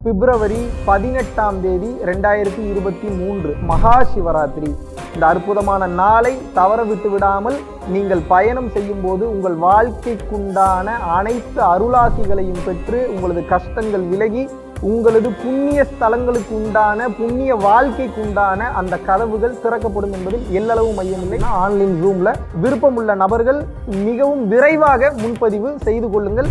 பிப்ரவரி 18ஆம் தேதி 2023 மகா சிவராத்திரி. இந்த அற்புதமான நாளை தவற விட்டு விடாமல் நீங்கள் பயணம் செய்யும் போது உங்கள் வாழ்க்கைக்குண்டான அனைத்து அருளாசிகளையும் பெற்று உங்களது கஷ்டங்கள் விலகி உங்களது புண்ணிய ஸ்தலங்களுக்கு உண்டான புண்ணிய வாழ்க்கைக்கு உண்டான அந்த கதவுகள் திறக்கப்படும் என்பதில் எல்லளவு மையமில்லை. ஆன்லைன் ஜூம்ல விருப்பமுள்ள நபர்கள் மிகவும் விரைவாக முன்பதிவு செய்து கொள்ளுங்கள்.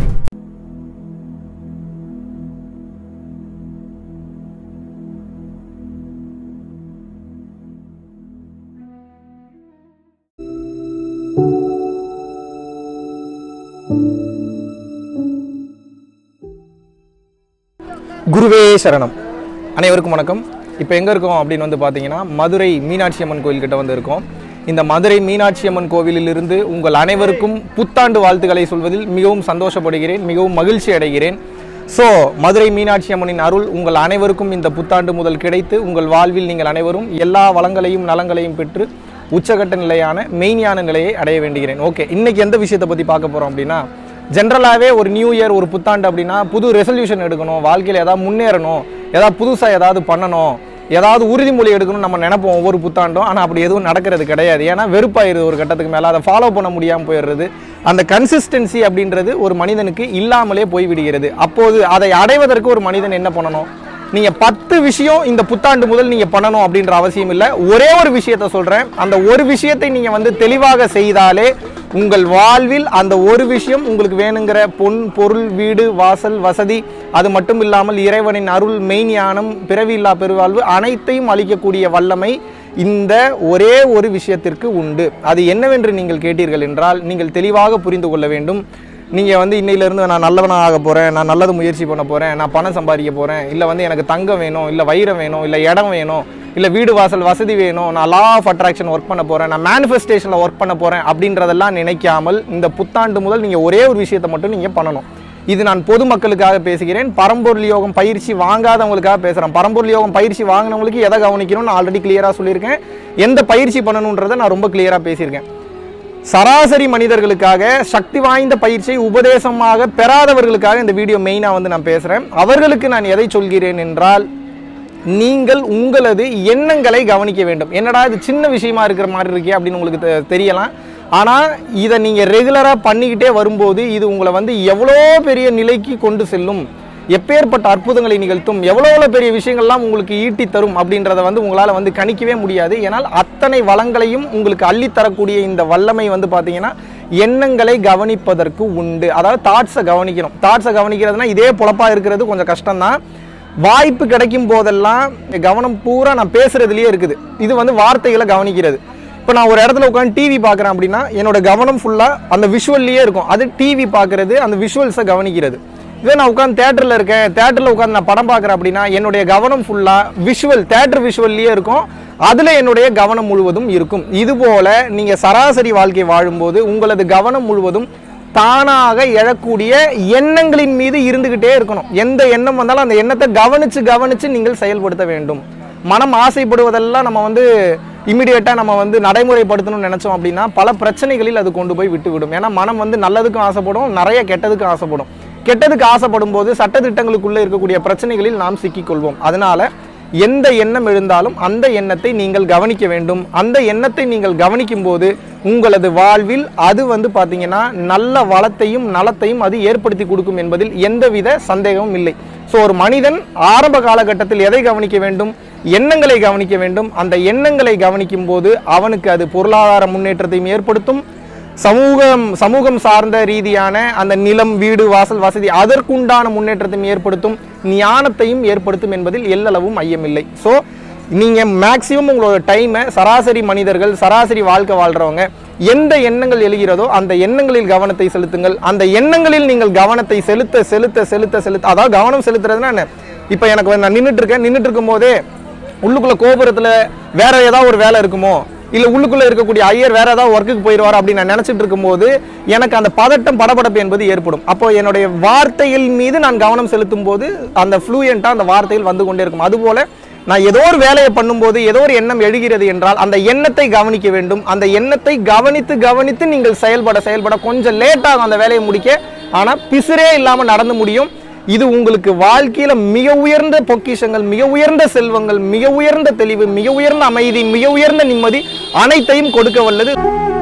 குருவே சரணம். அனைவருக்கும் வணக்கம். இப்போ எங்கே இருக்கோம் அப்படின்னு வந்து பார்த்தீங்கன்னா மதுரை மீனாட்சி அம்மன் கோயில்கிட்ட வந்து இருக்கோம். இந்த மதுரை மீனாட்சி அம்மன் கோவிலிலிருந்து உங்கள் அனைவருக்கும் புத்தாண்டு வாழ்த்துக்களை சொல்வதில் மிகவும் சந்தோஷப்படுகிறேன், மிகவும் மகிழ்ச்சி அடைகிறேன். ஸோ மதுரை மீனாட்சி அம்மனின் அருள் உங்கள் அனைவருக்கும் இந்த புத்தாண்டு முதல் கிடைத்து உங்கள் வாழ்வில் நீங்கள் அனைவரும் எல்லா வளங்களையும் நலங்களையும் பெற்று உச்சகட்ட நிலையான மெய்ஞான நிலையை அடைய வேண்டுகிறேன். ஓகே, இன்றைக்கி எந்த விஷயத்தை பற்றி பார்க்க போகிறோம் அப்படின்னா, ஜென்ரலாகவே ஒரு நியூ இயர் ஒரு புத்தாண்டு அப்படின்னா புது ரெசல்யூஷன் எடுக்கணும், வாழ்க்கையில் ஏதாவது முன்னேறணும், ஏதாவது புதுசாக ஏதாவது பண்ணணும், ஏதாவது உறுதிமொழி எடுக்கணும் நம்ம நினைப்போம் ஒவ்வொரு புத்தாண்டும். ஆனால் அப்படி எதுவும் நடக்கிறது கிடையாது. ஏன்னா வெறுப்பாயிருது ஒரு கட்டத்துக்கு மேலே, அதை ஃபாலோ பண்ண முடியாமல் போயிடுறது. அந்த கன்சிஸ்டன்சி அப்படின்றது ஒரு மனிதனுக்கு இல்லாமலே போய்விடுகிறது. அப்போது அதை அடைவதற்கு ஒரு மனிதன் என்ன பண்ணணும்? நீங்கள் 10 விஷயம் இந்த புத்தாண்டு முதல் நீங்கள் பண்ணணும் அப்படின்ற அவசியம் இல்லை. ஒரே ஒரு விஷயத்தை சொல்கிறேன். அந்த ஒரு விஷயத்தை நீங்கள் வந்து தெளிவாக செய்தாலே உங்கள் வாழ்வில் அந்த ஒரு விஷயம் உங்களுக்கு வேணுங்கிற பொன் பொருள் வீடு வாசல் வசதி, அது மட்டும் இல்லாமல் இறைவனின் அருள் மெய்ஞானம் பிறவியில்லா பெருவாழ்வு அனைத்தையும் அளிக்கக்கூடிய வல்லமை இந்த ஒரே ஒரு விஷயத்திற்கு உண்டு. அது என்னவென்று நீங்கள் கேட்டீர்கள் என்றால் நீங்கள் தெளிவாக புரிந்து கொள்ள வேண்டும். நீங்கள் வந்து இன்னையிலேருந்து நான் நல்லவனாக ஆக போகிறேன், நான் நல்லது முயற்சி பண்ண போகிறேன், நான் பணம் சம்பாதிக்க போகிறேன், இல்லை வந்து எனக்கு தங்கம் வேணும், இல்லை வைரம் வேணும், இல்லை இடம் வேணும், இல்லை வீடு வாசல் வசதி வேணும், நான் லா ஆஃப் அட்ராக்ஷன் ஒர்க் பண்ண போகிறேன், நான் மேனிஃபெஸ்டேஷனில் ஒர்க் பண்ண போகிறேன் அப்படின்றதெல்லாம் நினைக்காமல் இந்த புத்தாண்டு முதல் நீங்கள் ஒரே ஒரு விஷயத்தை மட்டும் நீங்கள் பண்ணணும். இது நான் பொதுமக்களுக்காக பேசுகிறேன், பரம்பொருள் யோகம் பயிற்சி வாங்காதவங்களுக்காக பேசுகிறேன். பரம்பொருள் யோகம் பயிற்சி வாங்கினவங்களுக்கு எதை கவனிக்கணும்னு நான் ஆல்ரெடி கிளியராக சொல்லியிருக்கேன். எந்த பயிற்சி பண்ணணுன்றதை நான் ரொம்ப கிளியராக பேசியிருக்கேன். சராசரி மனிதர்களுக்காக சக்தி வாய்ந்த பயிற்சியை உபதேசமாக பெறாதவர்களுக்காக இந்த வீடியோ மெயினாக வந்து நான் பேசுகிறேன். அவர்களுக்கு நான் எதை சொல்கிறேன் என்றால், நீங்கள் உங்களது எண்ணங்களை கவனிக்க வேண்டும். என்னடா இது சின்ன விஷயமா இருக்கிற மாதிரி இருக்கே அப்படின்னு உங்களுக்கு தெரியலாம். ஆனால் இதை நீங்கள் ரெகுலராக பண்ணிக்கிட்டே வரும்போது இது உங்களை வந்து எவ்வளோ பெரிய நிலைக்கு கொண்டு செல்லும், எப்பேற்பட்ட அற்புதங்களை நிகழ்த்தும், எவ்வளோ பெரிய விஷயங்கள்லாம் உங்களுக்கு ஈட்டி தரும் அப்படின்றத வந்து உங்களால் வந்து கணிக்கவே முடியாது. ஏன்னால் அத்தனை வளங்களையும் உங்களுக்கு அள்ளித்தரக்கூடிய இந்த வல்லமை வந்து பார்த்தீங்கன்னா எண்ணங்களை கவனிப்பதற்கு உண்டு. அதாவது தாட்ஸை கவனிக்கணும். தாட்ஸை கவனிக்கிறதுனா இதே பொழப்பாக இருக்கிறது கொஞ்சம் கஷ்டம்தான். வாய்ப்பு கிடைக்கும் போதெல்லாம் கவனம் பூரா நான் பேசுகிறதுலேயே இருக்குது. இது வந்து வார்த்தைகளை கவனிக்கிறது. இப்போ நான் ஒரு இடத்துல உட்காந்து டிவி பார்க்குறேன் அப்படின்னா என்னோட கவனம் ஃபுல்லாக அந்த விஷுவல்லையே இருக்கும். அது டிவி பார்க்குறது, அந்த விஷுவல்ஸை கவனிக்கிறது. இதே நான் உட்காந்து தேட்டரில் இருக்கேன், தேட்டரில் உட்காந்து நான் படம் பார்க்குறேன் அப்படின்னா என்னுடைய கவனம் ஃபுல்லாக விஷுவல், தேட்டர் விஷுவல்லையே இருக்கும். அதில் என்னுடைய கவனம் முழுவதும் இருக்கும். இதுபோல் நீங்கள் சராசரி வாழ்க்கை வாழும்போது உங்களது கவனம் முழுவதும் தானாக எழக்கூடிய எண்ணங்களின் மீது இருந்துக்கிட்டே இருக்கணும். எந்த எண்ணம் வந்தாலும் அந்த எண்ணத்தை கவனித்து நீங்கள் செயல்படுத்த வேண்டும். மனம் ஆசைப்படுவதெல்லாம் நம்ம வந்து இமிடியேட்டாக நம்ம வந்து நடைமுறைப்படுத்தணும்னு நினச்சோம் அப்படின்னா பல பிரச்சனைகளில் அது கொண்டு போய் விட்டுவிடும். ஏன்னா மனம் வந்து நல்லதுக்கும் ஆசைப்படும், நிறைய கெட்டதுக்கும் ஆசைப்படும். கெட்டதுக்கு ஆசைப்படும் போது சட்டத்திட்டங்களுக்குள்ளே இருக்கக்கூடிய பிரச்சனைகளில் நாம் சிக்கிக்கொள்வோம். அதனால் எந்த எண்ணம் எழுந்தாலும் அந்த எண்ணத்தை நீங்கள் கவனிக்க வேண்டும். அந்த எண்ணத்தை நீங்கள் கவனிக்கும் போது உங்களது வாழ்வில் அது வந்து பார்த்தீங்கன்னா நல்ல வளத்தையும் நலத்தையும் அது ஏற்படுத்தி கொடுக்கும் என்பதில் எந்தவித சந்தேகமும் இல்லை. ஸோ ஒரு மனிதன் ஆரம்ப காலகட்டத்தில் எதை கவனிக்க வேண்டும்? எண்ணங்களை கவனிக்க வேண்டும். அந்த எண்ணங்களை கவனிக்கும் போது அவனுக்கு அது பொருளாதார முன்னேற்றத்தையும் ஏற்படுத்தும், சமூகம் சார்ந்த ரீதியான அந்த நிலம் வீடு வாசல் வசதி அதற்குண்டான முன்னேற்றத்தையும் ஏற்படுத்தும், ஞானத்தையும் ஏற்படுத்தும் என்பதில் எல்லளவும் ஐயமில்லை. ஸோ நீங்கள் மேக்சிமம் உங்களோட டைமை சராசரி மனிதர்கள், சராசரி வாழ்க்கை வாழ்கிறவங்க எந்த எண்ணங்கள் எழுகிறதோ அந்த எண்ணங்களில் கவனத்தை செலுத்துங்கள். அந்த எண்ணங்களில் நீங்கள் கவனத்தை செலுத்த செலுத்த செலுத்த செலுத்த அதாவது கவனம் செலுத்துறதுன்னா என்ன? இப்போ எனக்கு நான் நின்றுட்டு இருக்கும் போதே உள்ளுக்குள்ளே கோபுரத்தில் வேற ஏதாவது ஒரு வேலை இருக்குமோ, இல்லை உள்ளுக்குள்ளே இருக்கக்கூடிய ஐயர் வேற ஏதாவது ஒர்க்குக்கு போயிடுவார் அப்படின்னு நான் நினச்சிட்டு இருக்கும்போது எனக்கு அந்த பதட்டம் படபடப்பு என்பது ஏற்படும். அப்போ என்னுடைய வார்த்தைகள் மீது நான் கவனம் செலுத்தும் போது அந்த ஃப்ளூயண்ட்டாக அந்த வார்த்தைகள் வந்து கொண்டே இருக்கும். அதுபோல் நான் ஏதோ ஒரு வேலையை பண்ணும்போது ஏதோ ஒரு எண்ணம் எழுகிறது என்றால் அந்த எண்ணத்தை கவனிக்க வேண்டும். அந்த எண்ணத்தை கவனித்து நீங்கள் செயல்பட கொஞ்சம் லேட்டாகும் அந்த வேலையை முடிக்க. ஆனால் பிசுரே இல்லாமல் நடந்து முடியும். இது உங்களுக்கு வாழ்க்கையில மிக உயர்ந்த பொக்கிஷங்கள், மிக உயர்ந்த செல்வங்கள், மிக உயர்ந்த தெளிவு, மிக உயர்ந்த அமைதி, மிக உயர்ந்த நிம்மதி அனைத்தையும் கொடுக்க வல்லது.